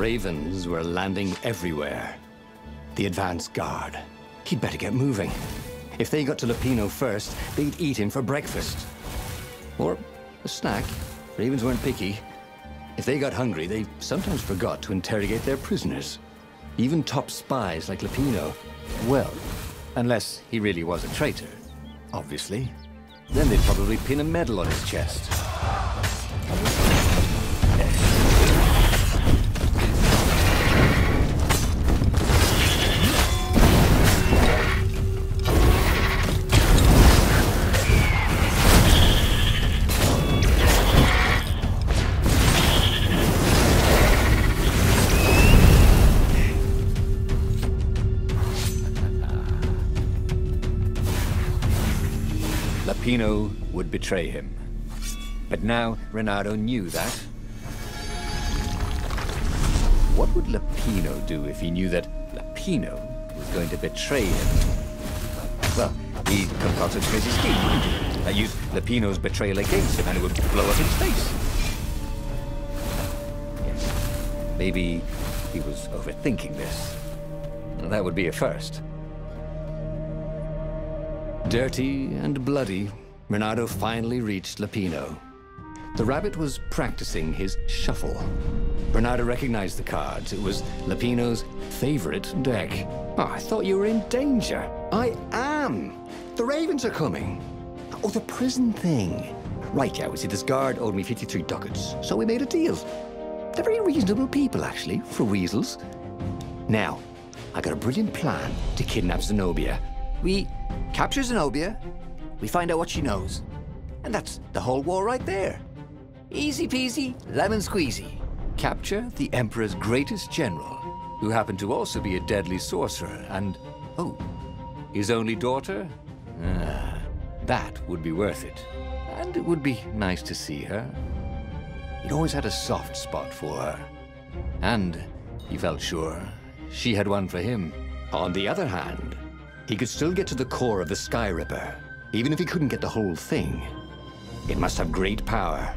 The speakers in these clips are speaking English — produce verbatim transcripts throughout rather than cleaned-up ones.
Ravens were landing everywhere. The advance guard. He'd better get moving. If they got to Lapino first, they'd eat him for breakfast. Or a snack. Ravens weren't picky. If they got hungry, they sometimes forgot to interrogate their prisoners. Even top spies like Lapino. Well, unless he really was a traitor, obviously. Then they'd probably pin a medal on his chest. Lapino would betray him. But now Reynardo knew that. What would Lapino do if he knew that Lapino was going to betray him? Well, he'd concoct a crazy scheme, wouldn't he? Uh, use Lapino's betrayal against him and it would blow up his face. Yes, maybe he was overthinking this. Well, that would be a first. Dirty and bloody, Reynardo finally reached Lapino. The rabbit was practicing his shuffle. Reynardo recognized the cards. It was Lapino's favorite deck. Oh, I thought you were in danger. I am. The Ravens are coming. Oh, the prison thing. Right, yeah, we see this guard owed me fifty-three ducats, so we made a deal. They're very reasonable people, actually, for weasels. Now, I got a brilliant plan to kidnap Zenobia. We capture Zenobia, we find out what she knows, and that's the whole war right there. Easy peasy, lemon squeezy. Capture the Emperor's greatest general, who happened to also be a deadly sorcerer, and, oh, his only daughter? Ah, that would be worth it. And it would be nice to see her. He'd always had a soft spot for her. And he felt sure she had one for him. On the other hand, he could still get to the core of the Sky Ripper, even if he couldn't get the whole thing. It must have great power.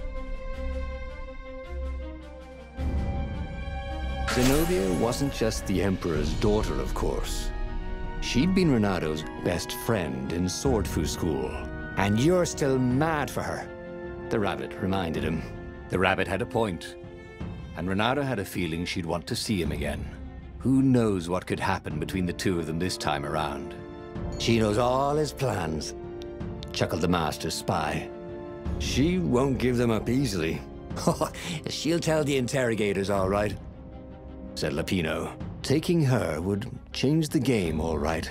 Zenobia wasn't just the Emperor's daughter, of course. She'd been Reynardo's best friend in Swordfu school. And you're still mad for her, the rabbit reminded him. The rabbit had a point, and Reynardo had a feeling she'd want to see him again. Who knows what could happen between the two of them this time around? She knows all his plans, chuckled the master spy. She won't give them up easily. She'll tell the interrogators, all right, said Lapino. Taking her would change the game, all right.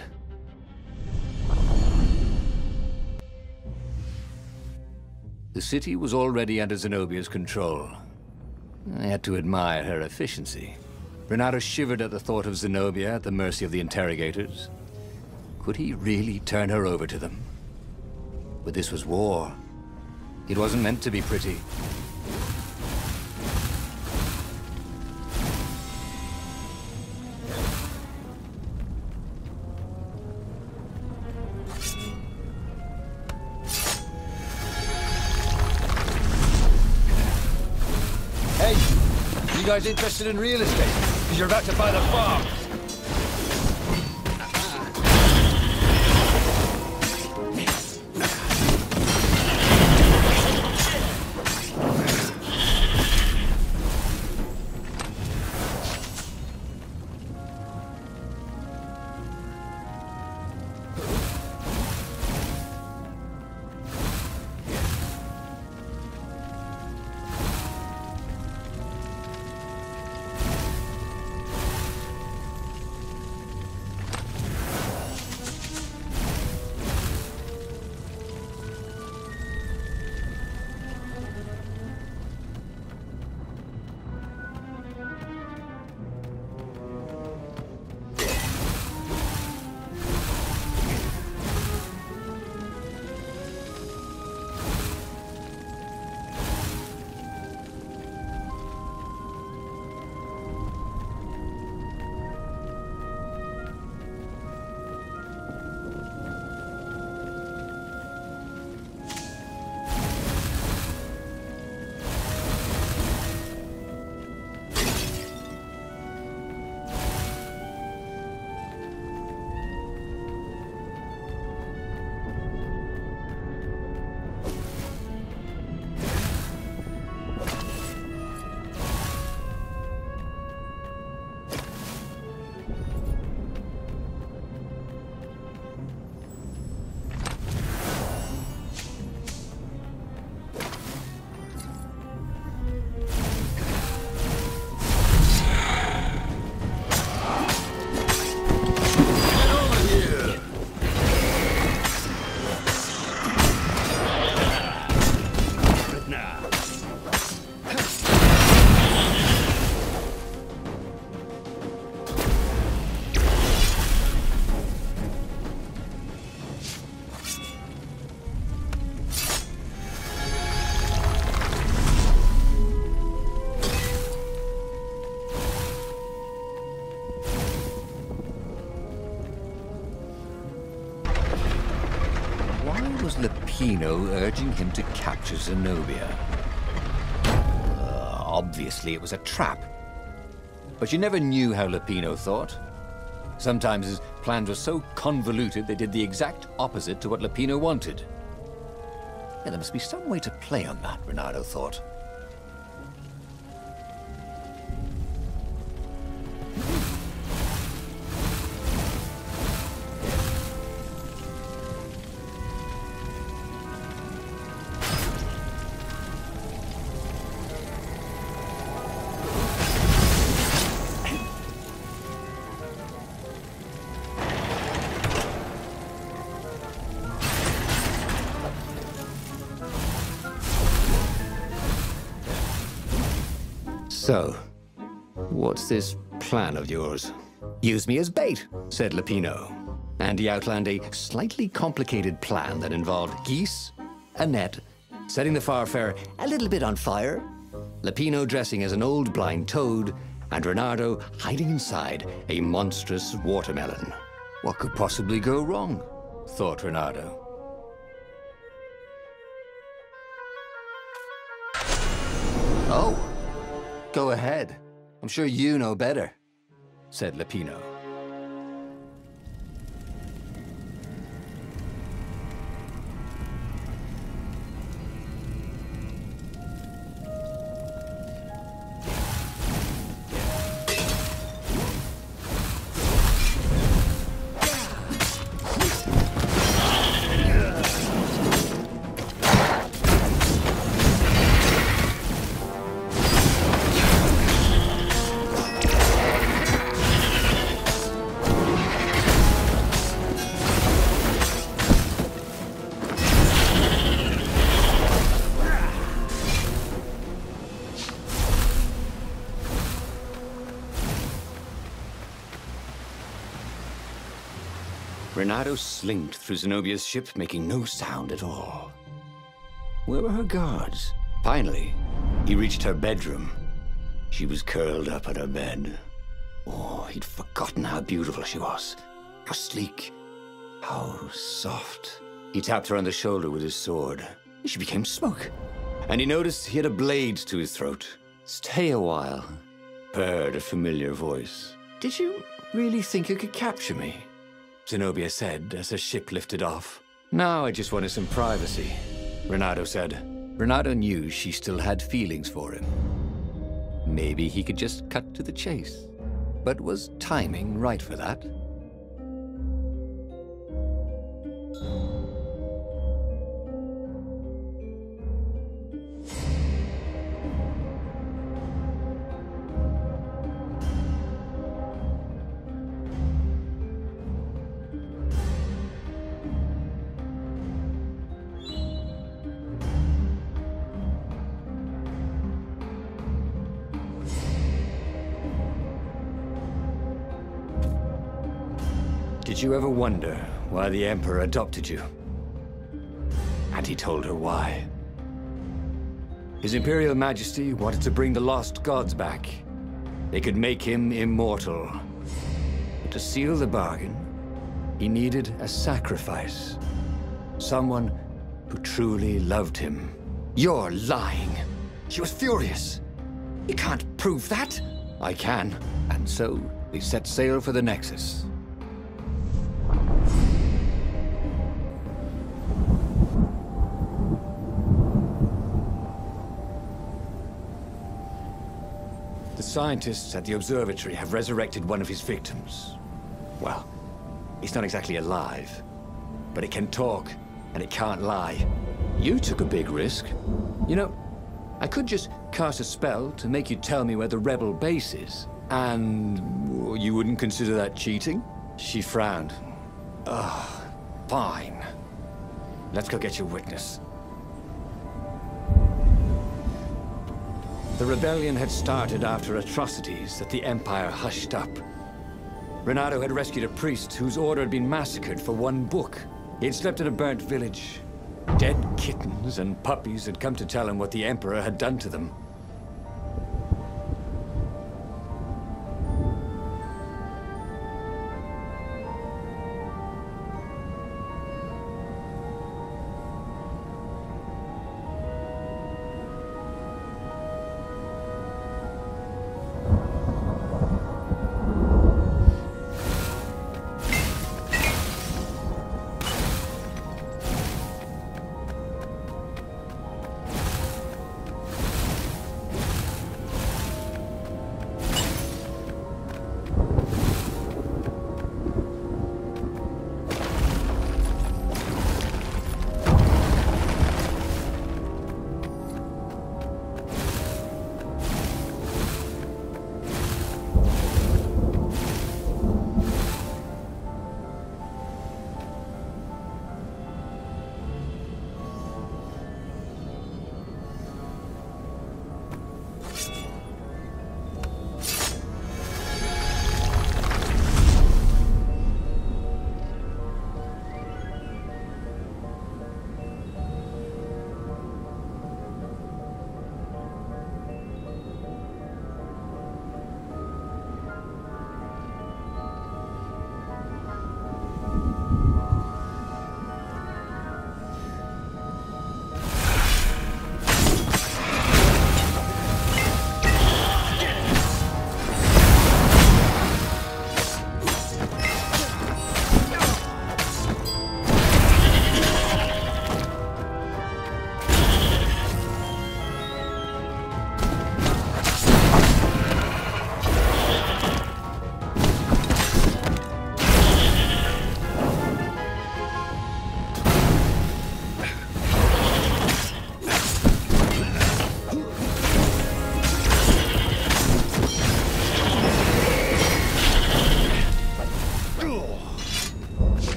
The city was already under Zenobia's control. I had to admire her efficiency. Reynardo shivered at the thought of Zenobia at the mercy of the interrogators. Could he really turn her over to them? But this was war. It wasn't meant to be pretty. Hey, you guys interested in real estate? Because you're about to buy the farm. was Lupino urging him to capture Zenobia? Uh, obviously, it was a trap. But you never knew how Lupino thought. Sometimes his plans were so convoluted they did the exact opposite to what Lupino wanted. Yeah, there must be some way to play on that, Renato thought. So, what's this plan of yours? Use me as bait, said Lupino. And he outlined a slightly complicated plan that involved geese, a net, setting the Farfarer a little bit on fire, Lupino dressing as an old blind toad, and Renato hiding inside a monstrous watermelon. What could possibly go wrong? Thought Renato. Oh. Go ahead. I'm sure you know better, said Lupino. Renato slinked through Zenobia's ship, making no sound at all. Where were her guards? Finally, he reached her bedroom. She was curled up on her bed. Oh, he'd forgotten how beautiful she was. How sleek. How soft. He tapped her on the shoulder with his sword. She became smoke. And he noticed he had a blade to his throat. Stay a while, purred a familiar voice. Did you really think you could capture me? Zenobia said as her ship lifted off. Now I just wanted some privacy, Renato said. Renato knew she still had feelings for him. Maybe he could just cut to the chase. But was timing right for that? Did you ever wonder why the Emperor adopted you? And he told her why. His Imperial Majesty wanted to bring the lost gods back. They could make him immortal. But to seal the bargain, he needed a sacrifice. Someone who truly loved him. You're lying. She was furious. You can't prove that. I can. And so, they set sail for the Nexus. The scientists at the observatory have resurrected one of his victims. Well, it's not exactly alive, but it can talk, and it can't lie. You took a big risk. You know, I could just cast a spell to make you tell me where the rebel base is, and you wouldn't consider that cheating? She frowned. Ugh, fine. Let's go get your witness. The rebellion had started after atrocities that the Empire hushed up. Renato had rescued a priest whose order had been massacred for one book. He had slept in a burnt village. Dead kittens and puppies had come to tell him what the Emperor had done to them.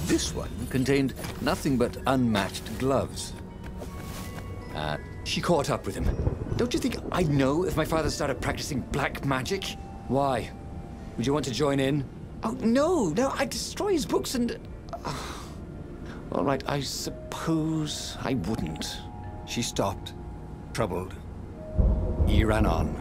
This one contained nothing but unmatched gloves. Uh, she caught up with him. Don't you think I'd know if my father started practicing black magic? Why? Would you want to join in? Oh, no, no, I'd destroy his books and... Uh, all right, I suppose I wouldn't. She stopped, troubled. He ran on.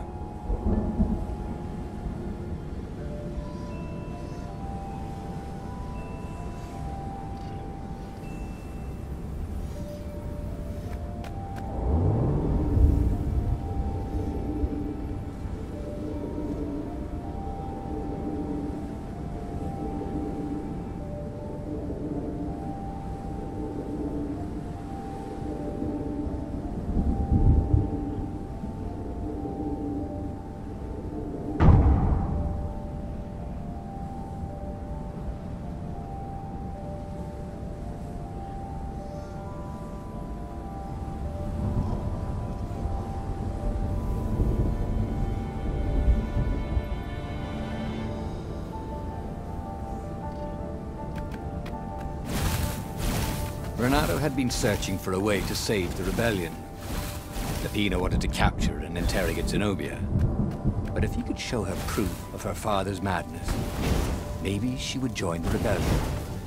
Renato had been searching for a way to save the rebellion. Lupino wanted to capture and interrogate Zenobia. But if he could show her proof of her father's madness, maybe she would join the rebellion.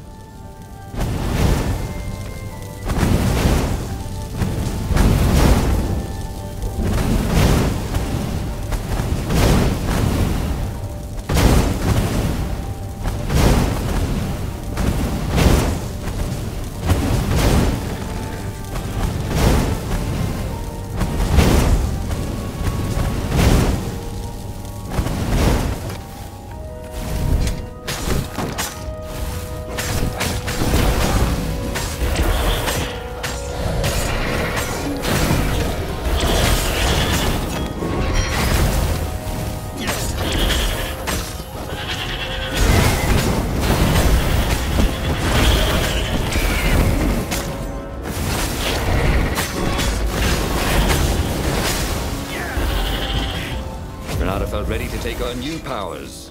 Renato felt ready to take on new powers.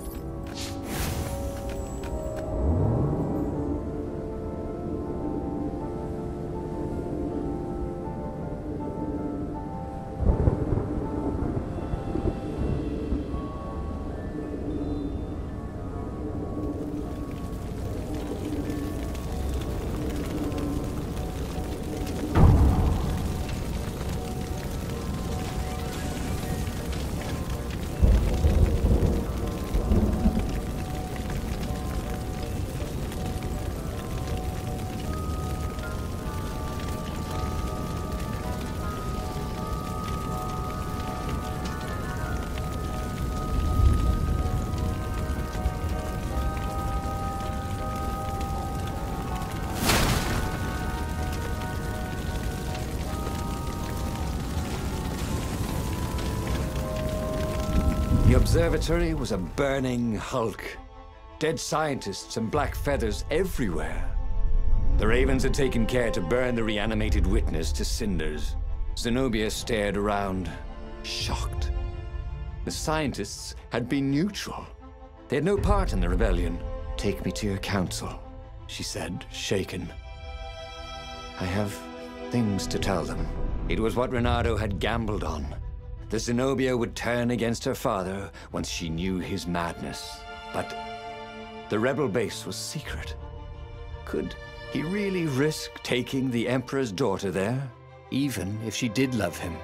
The observatory was a burning hulk. Dead scientists and black feathers everywhere. The Ravens had taken care to burn the reanimated witness to cinders. Zenobia stared around, shocked. The scientists had been neutral. They had no part in the rebellion. "Take me to your council," she said, shaken. "I have things to tell them." It was what Renato had gambled on. The Zenobia would turn against her father once she knew his madness. But the rebel base was secret. Could he really risk taking the Emperor's daughter there, even if she did love him?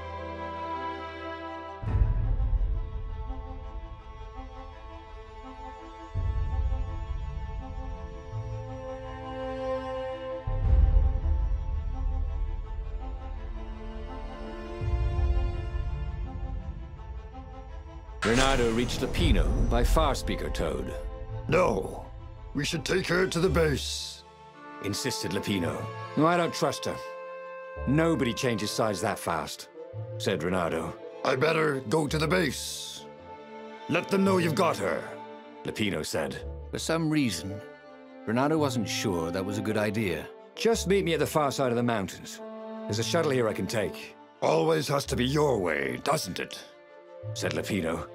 Renato reached Lupino by Farspeaker Toad. No. We should take her to the base, insisted Lupino. No, I don't trust her. Nobody changes sides that fast, said Renato. I better go to the base. Let them know you've got her, Lupino said. For some reason, Renato wasn't sure that was a good idea. Just meet me at the far side of the mountains. There's a shuttle here I can take. Always has to be your way, doesn't it? Said Lupino.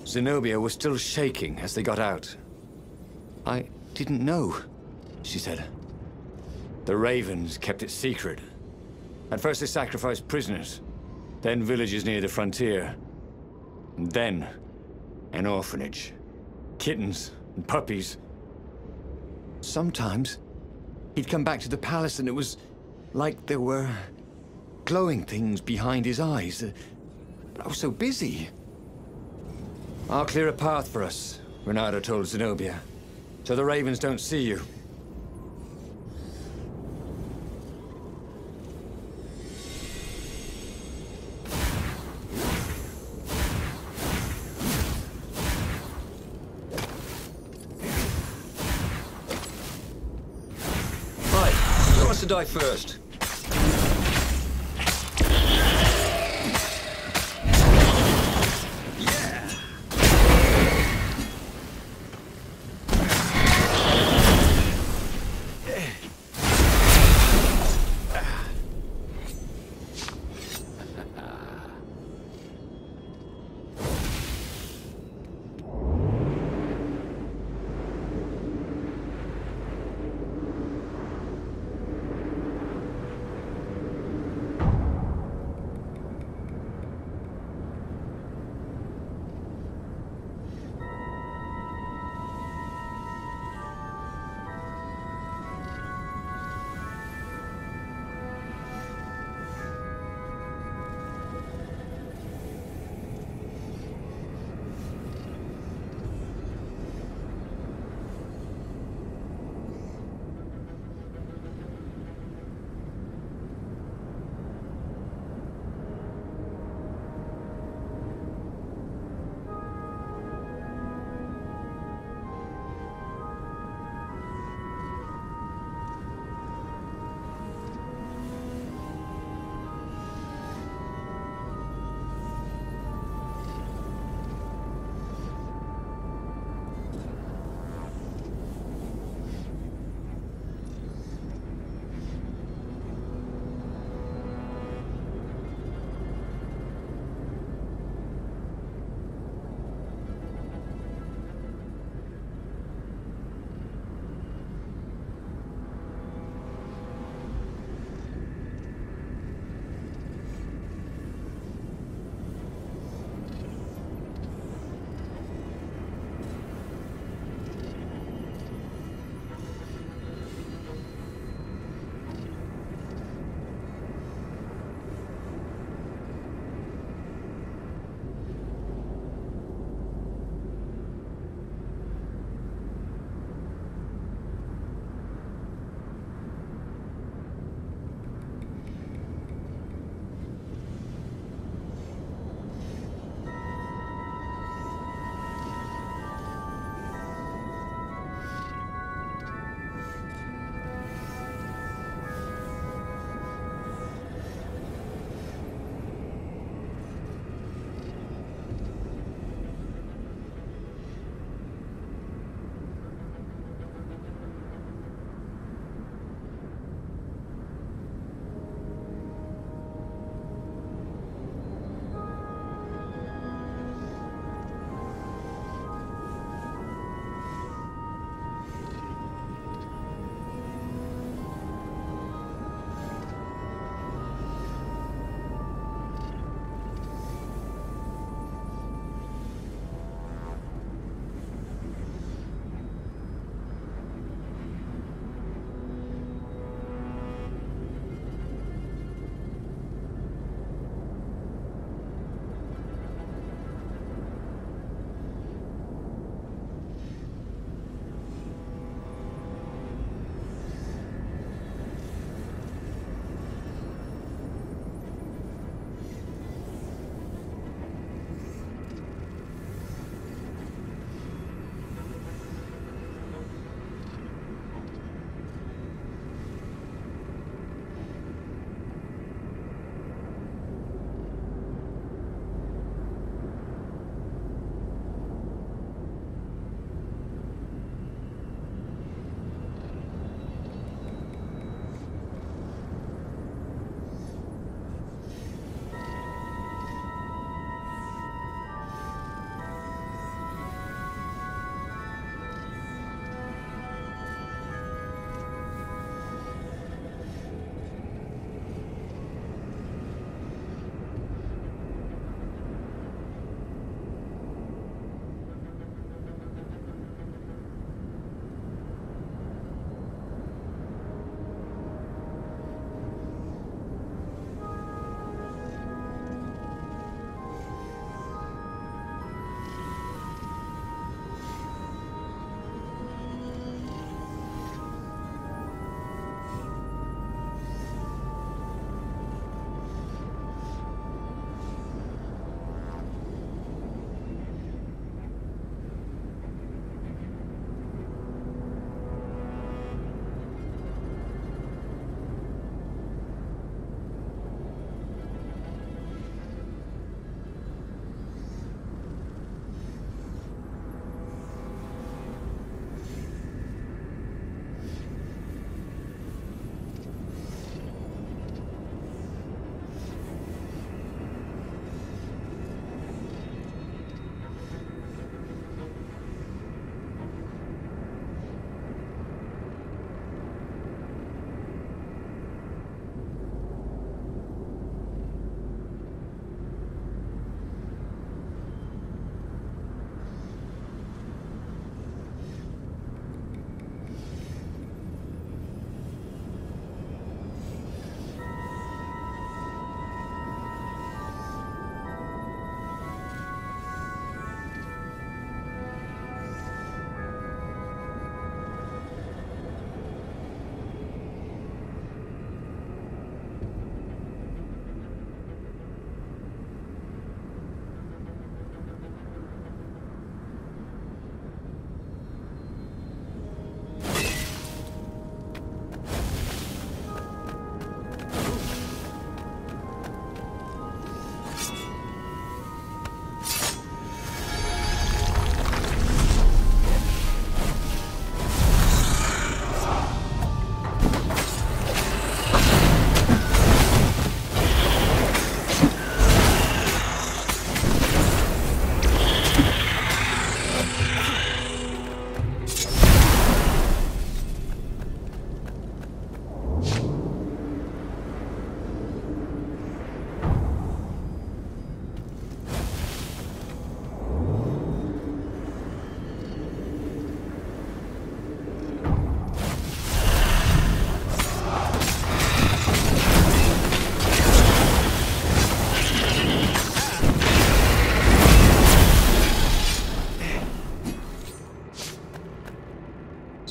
Zenobia was still shaking as they got out. I didn't know, she said. The Ravens kept it secret. At first they sacrificed prisoners, then villages near the frontier, and then an orphanage. Kittens and puppies. Sometimes he'd come back to the palace and it was like there were glowing things behind his eyes. But I was so busy. I'll clear a path for us, Renato told Zenobia, so the Ravens don't see you. Right, who wants to die first?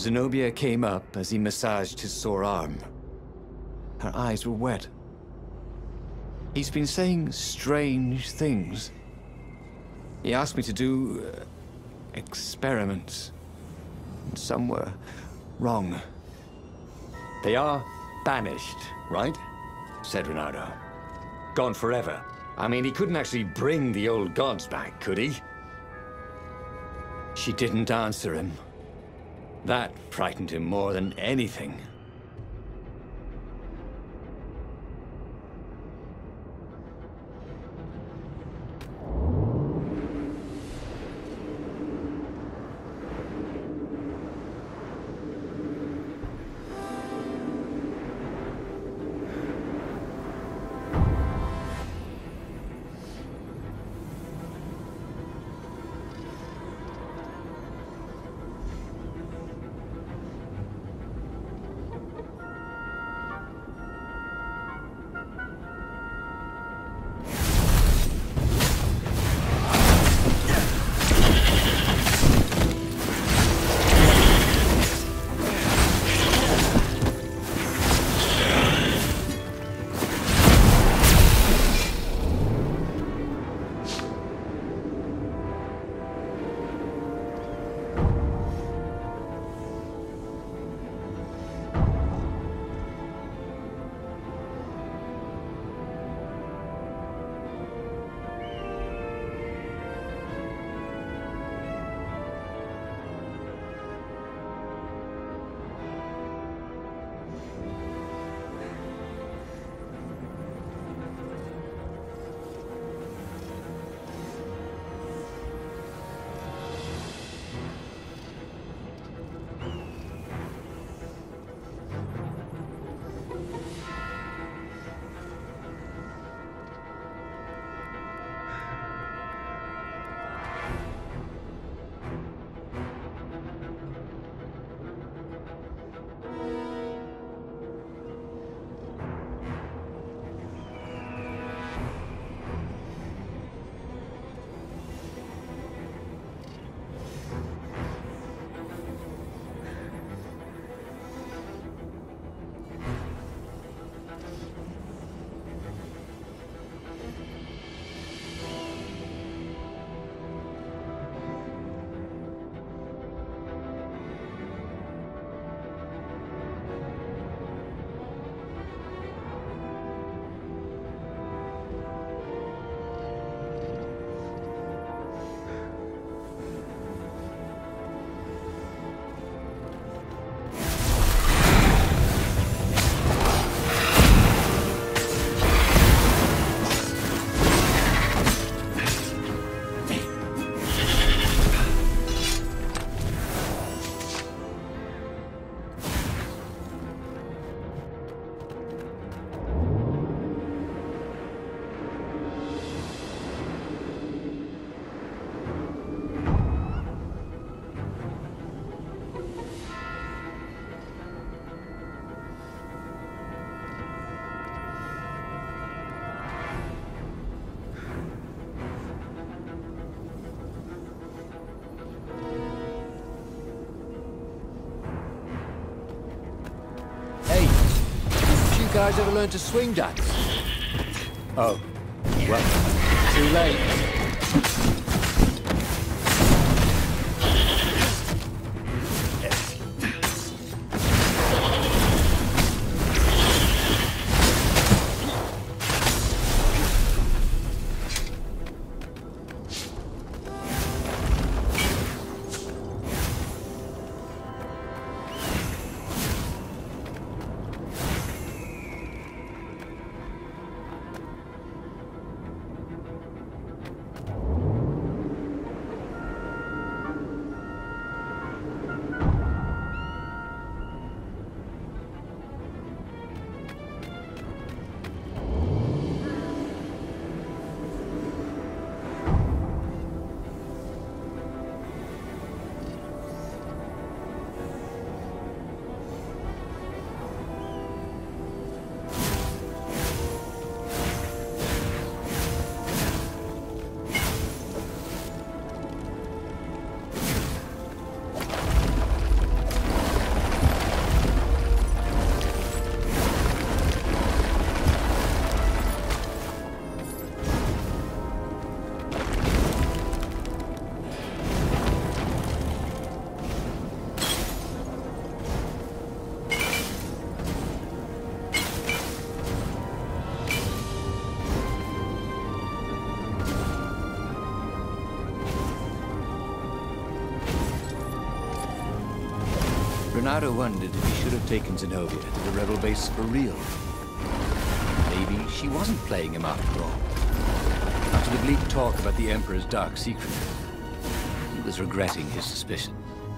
Zenobia came up as he massaged his sore arm. Her eyes were wet. He's been saying strange things. He asked me to do uh, experiments. And some were wrong. They are banished, right? Said Reynardo. Gone forever. I mean, he couldn't actually bring the old gods back, could he? She didn't answer him. That frightened him more than anything. Guys ever learn to swing dance? Oh, well, too late. Bernardo wondered if he should have taken Zenobia to the rebel base for real. Maybe she wasn't playing him after all. After the bleak talk about the Emperor's dark secret, he was regretting his suspicion.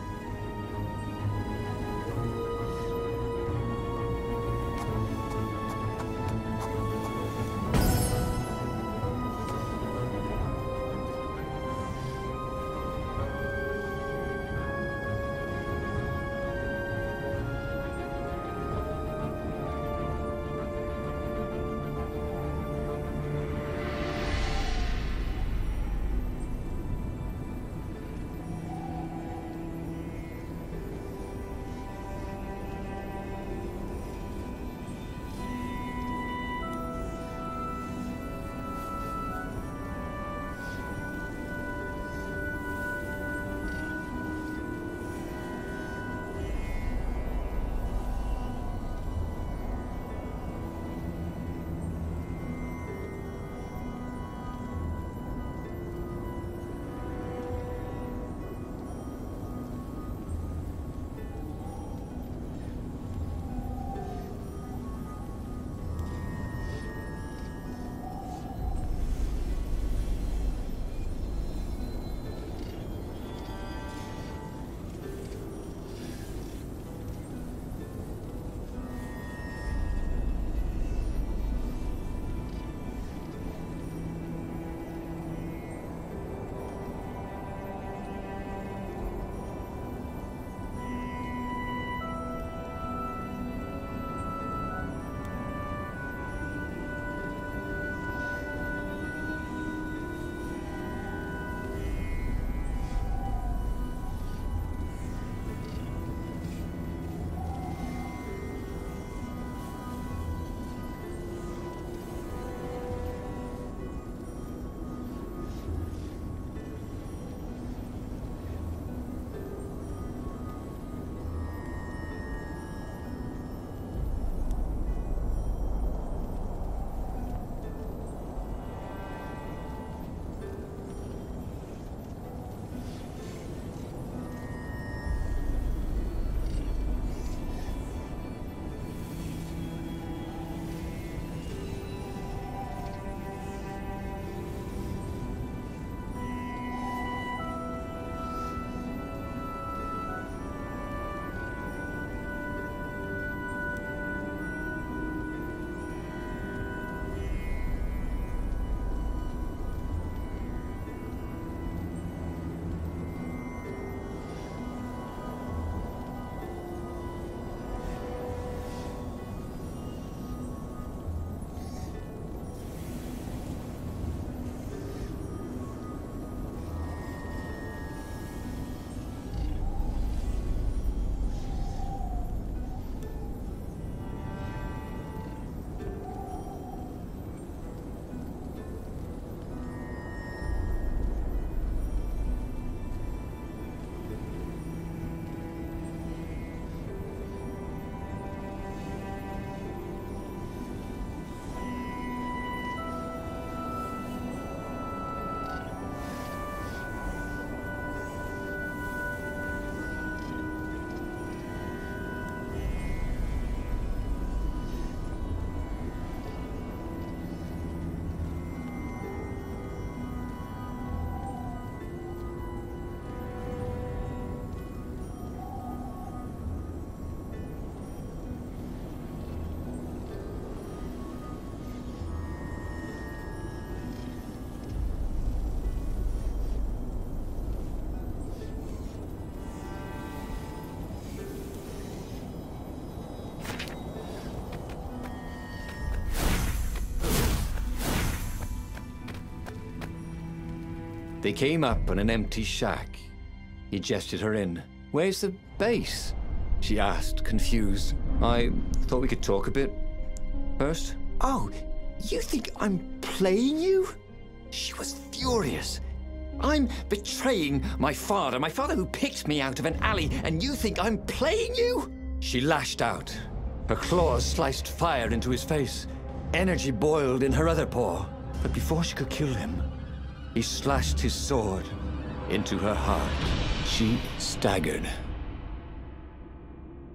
They came up on an empty shack. He gestured her in. "Where's the base?" she asked, confused. "I thought we could talk a bit first." Oh, you think I'm playing you? She was furious. I'm betraying my father, my father who picked me out of an alley, and you think I'm playing you? She lashed out. Her claws sliced fire into his face. Energy boiled in her other paw. But before she could kill him, he slashed his sword into her heart. She staggered.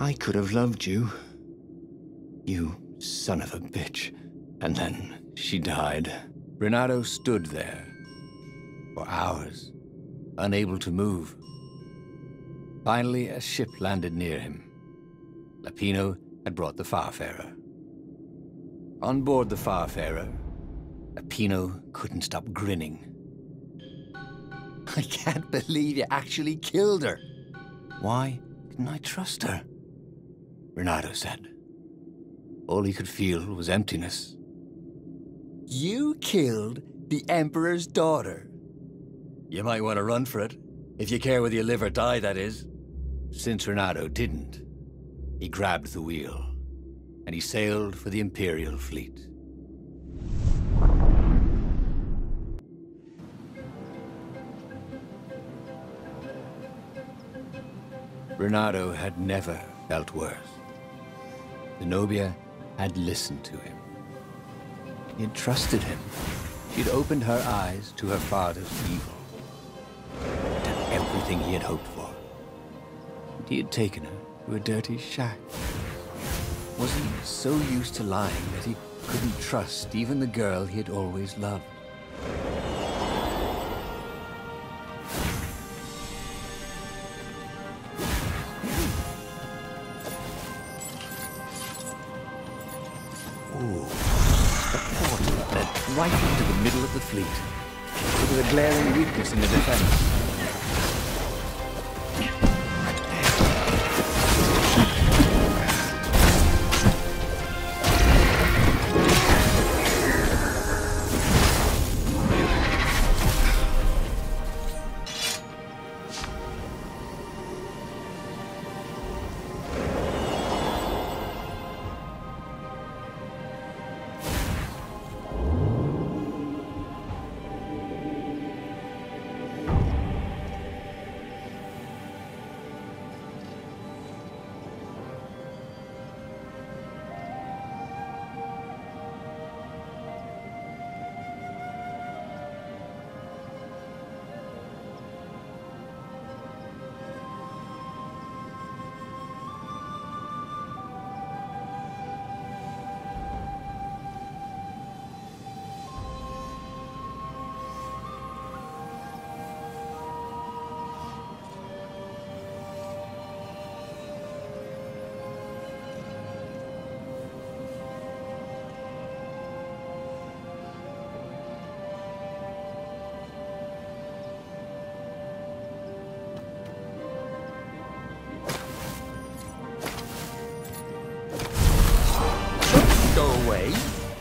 I could have loved you. You son of a bitch. And then she died. Renato stood there for hours, unable to move. Finally, a ship landed near him. Lapino had brought the Farfarer. On board the Farfarer, Lapino couldn't stop grinning. I can't believe you actually killed her. Why didn't I trust her? Renato said. All he could feel was emptiness. You killed the Emperor's daughter. You might want to run for it, if you care whether you live or die, that is. Since Renato didn't, he grabbed the wheel, and he sailed for the Imperial fleet. Renato had never felt worse. Zenobia had listened to him. He had trusted him. She'd opened her eyes to her father's evil. Done everything he had hoped for. And he had taken her to a dirty shack. Was he so used to lying that he couldn't trust even the girl he had always loved? Ooh, the portal led right into the middle of the fleet. It was a glaring weakness in the defense. Away.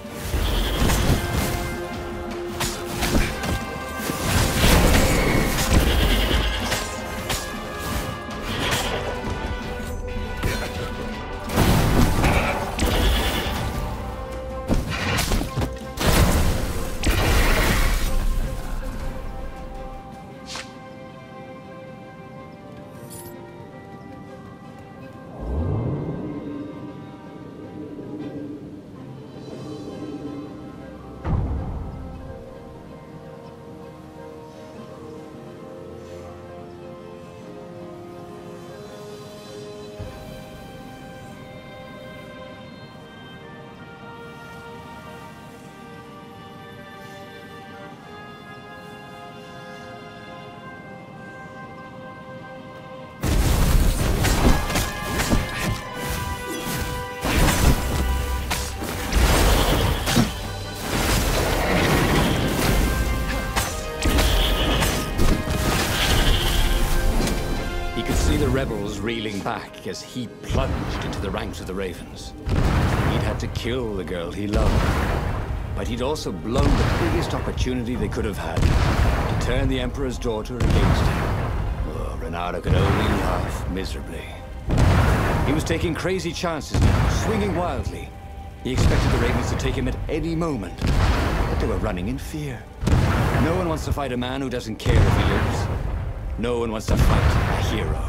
Rebels reeling back as he plunged into the ranks of the Ravens. He'd had to kill the girl he loved, but he'd also blown the biggest opportunity they could have had to turn the Emperor's daughter against him. Oh, Renato could only laugh miserably. He was taking crazy chances now, swinging wildly. He expected the Ravens to take him at any moment, but they were running in fear. No one wants to fight a man who doesn't care if he lives. No one wants to fight a hero.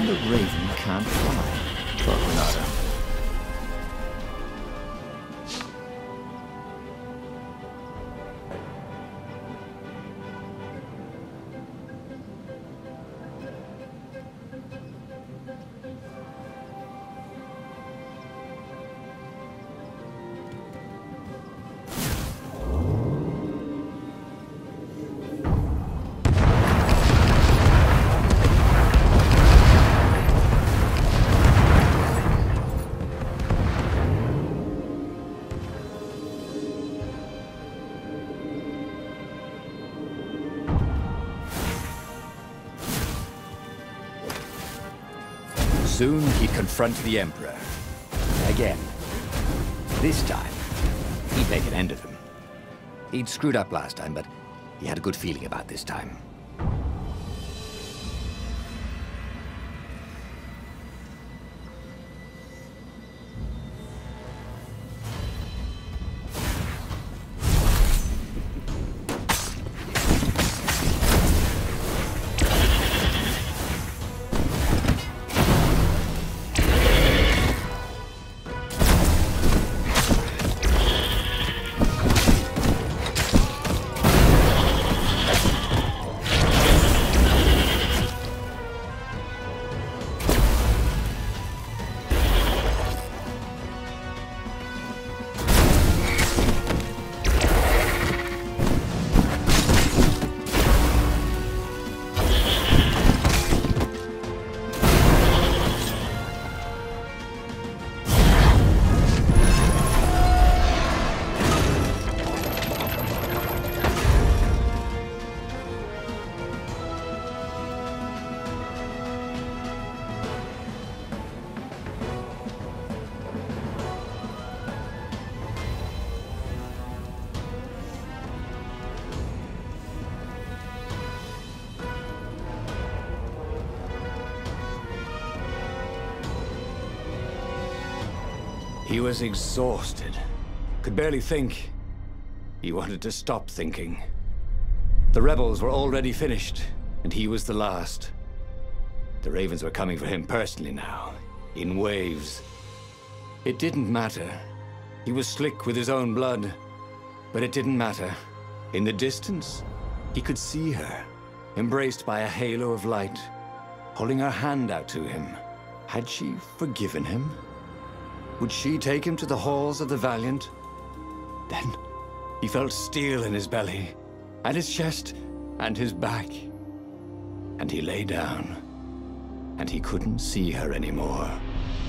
the raven can't fly? Thought Renato. Soon he'd confront the Emperor. Again. This time, he'd make an end of him. He'd screwed up last time, but he had a good feeling about this time. He was exhausted. Could barely think. He wanted to stop thinking. The rebels were already finished, and he was the last. The Ravens were coming for him personally now, in waves. It didn't matter. He was slick with his own blood. But it didn't matter. In the distance, he could see her, embraced by a halo of light, holding her hand out to him. Had she forgiven him? Would she take him to the halls of the Valiant? Then he felt steel in his belly, and his chest, and his back. And he lay down, and he couldn't see her anymore.